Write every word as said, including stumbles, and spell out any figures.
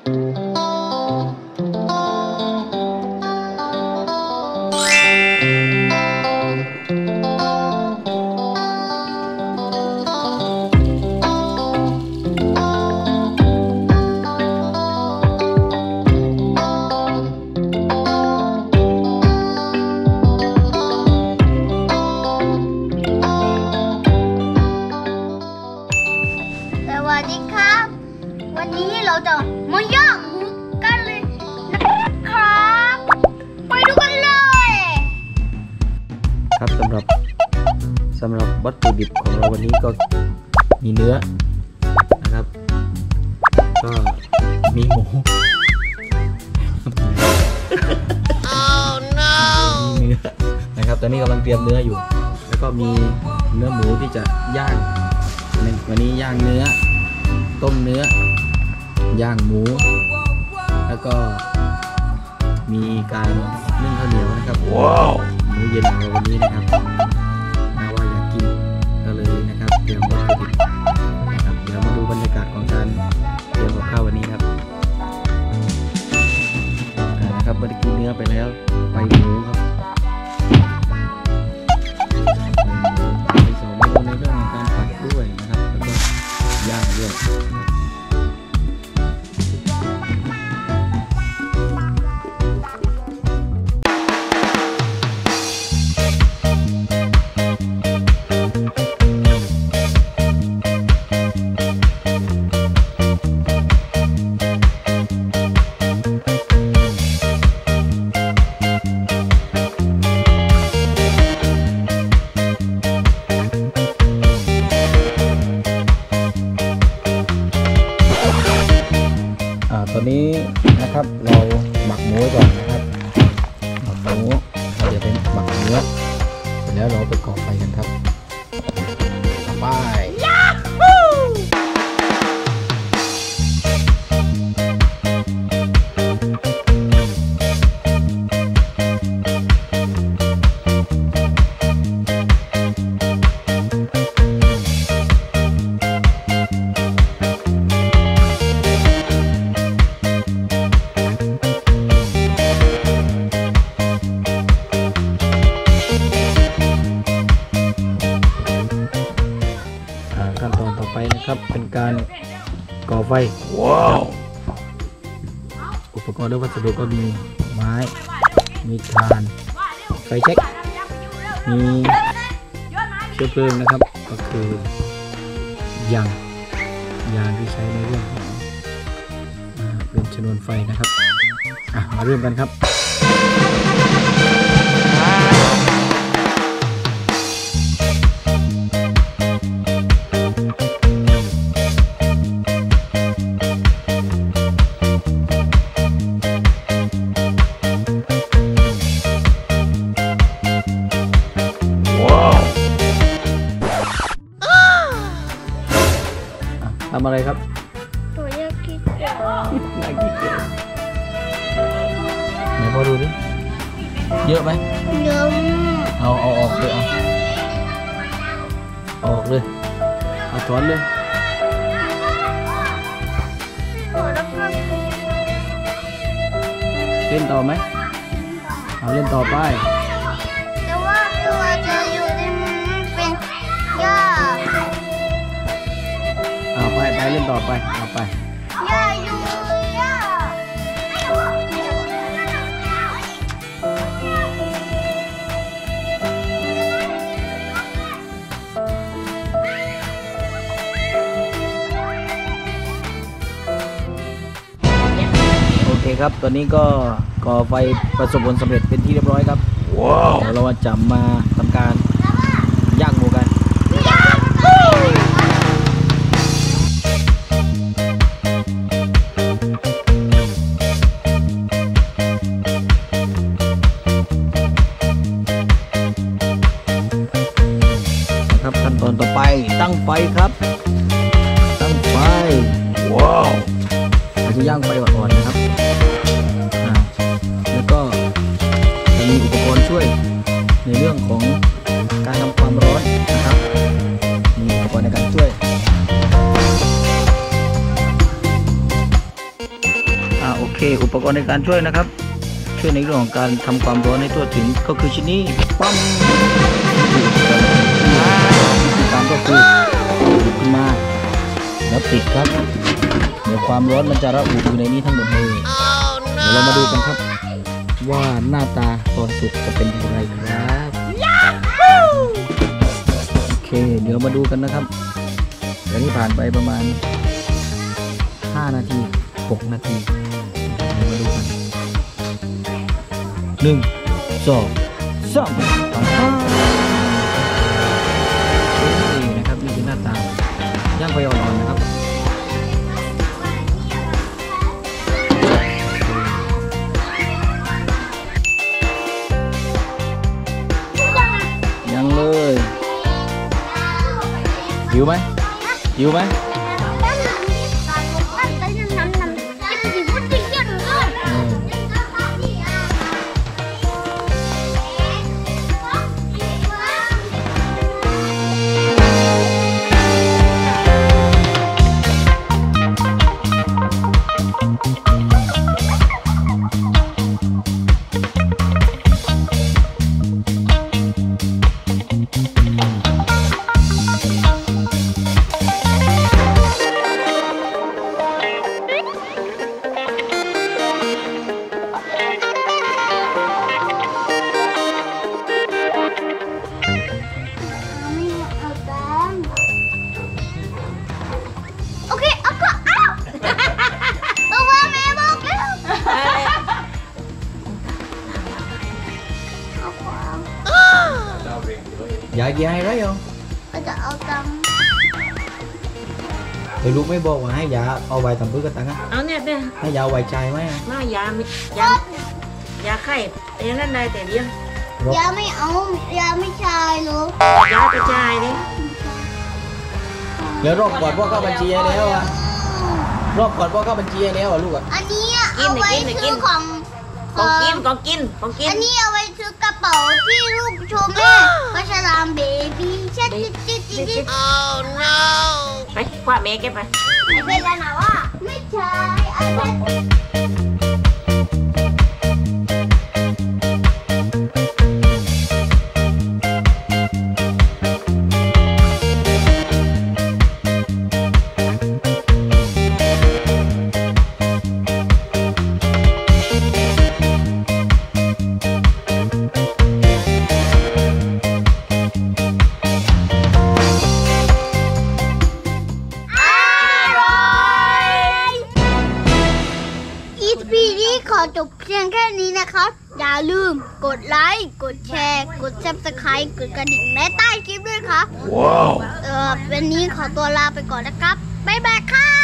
วันนี้เราจะมาย่างหมูกันเลยนะครับไปดูกันเลยครับสำหรับสำหรับวัตถุดิบของเราวันนี้ก็มีเนื้อนะครับก็มีหมู oh no มีเนื้อนะครับตอนนี้กำลังเตรียมเนื้ออยู่แล้วก็มีเนื้อหมูที่จะย่างวันนี้ย่างเนื้อต้มเนื้อย่างหมูแล้วก็มีการนึ่งข้าวเหนียวนะครับว้าวมื้อเย็นของเราวันนี้นะครับนาว่าอยากกินก็เลยนะครับเตรียมวัตถุดิบนะครับเดี๋ยวมาดูบรรยากาศของการเตรียมกับข้าววันนี้ครับนะครับเมื่อกี้เนื้อไปแล้วไปหมูครับในสองเมนูในเรื่องของการผัดด้วยนะครับแล้วก็ย่างด้วยตอนนี้นะครับเราหมักหมูก่อนนะครับหมักหมูเราจะเป็นหมักเนื้อเสร็จแล้วเราไปก่อไฟกันครับไปขั้นตอนต่อไปนะครับเป็นการก่อไฟว้าวอุปกรณ์และวัสดุก็มีไม้มีถ่านไฟแช็กมีเชื้อเพลิงนะครับก็คือยางยางที่ใช้ในเรื่องของเป็นชนวนไฟนะครับอ่ะมาเริ่มกันครับทำอะไรครับหนูอยากกินเดี๋ยวน่ากินเดี๋ยวไหนพอดูดิเยอะไหมเยอะเอาเอาออกเลยเอาออกเลยเอาถอนเลยเล่นต่อไหมเอาเล่นต่อไปแต่ว่าตัวจะอยู่ในมันเป็นหญ้าเอาไปไปเล่นต่อไปเอาไปหญ้าอยู่หญ้าโอเคครับตอนนี้ก็ก่อไฟประสบผลสำเร็จเป็นที่เรียบร้อยครับว้าวเดี๋ยวเราจะมาทำการย่างหมูกันครับขั้นตอนต่อไปตั้งไฟครับตั้งไฟว้าวเราจะย่างไฟอ่อนๆนะครับแล้วก็จะมีอุปกรณ์ช่วยในเรื่องของการทำความร้อนนะครับมีอุปกรณ์ในการช่วยอ่าโอเค อุปกรณ์ในการช่วยนะครับ ช่วยในเรื่องของการทำความร้อนให้ทั่วถึงก็คือชิ้นนี้ปั๊มวิธีการก็คือหยิบขึ้นมาแล้วปิดครับเดี๋ยวความร้อนมันจะระอุอยู่ในนี้ทั้งหมดเลยเดี๋ยวเรามาดูกันครับว่าหน้าตาตอนสุดจะเป็นอย่างไรครับโอเคเดี๋ยวมาดูกันนะครับเดี๋ยวนี้ผ่านไปประมาณห้านาทีหกนาทีเดี๋ยวมาดูกันหนึ่งสองสามนี่นะครับนี่คือหน้าตาย่างไฟอ่อนๆนะครับยังเลยหิวไหมหิวไหมDạ dài đấy không? Dạ ao tăng. Thì lúc mới bô mà hay dạ ao bài tầm bước cái tặng á. Ờ nè nè. Hay dạ ao bài chai mấy à? Mà dạ mi dạ dạ khay. Em lên đây để điên. Dạ mấy ông, dạ mấy chai luôn. Dạ cái chai đi. แล้วรอบก่อนพ่อเข้าบัญชีแล้วอ่ะรอบก่อนพ่อเข้าบัญชีแล้วอ่ะลูกอ่ะอันนี้เอาไว้ซื้อของ Con kim con kim con kim. อันนี้เอาไว้ซื้อกระเป๋าที่ลูกชมแม่ปลาฉลามเบบี้ชัดจิ๊ดจิ๊ดจิ๊ดจิ๊ด Oh no. Phải qua mẹ cái phải. ไม่เป็นไรนะว่าไม่ใช่อันนั้น ขอจบเพียงแค่นี้นะครับอย่าลืมกดไลค์กดแชร์กด ซับสไครบ์ กดกระดิ่งและใต้คลิปด้วยครับว้าวเออวันนี้ขอตัวลาไปก่อนนะครับบ๊ายบายครับ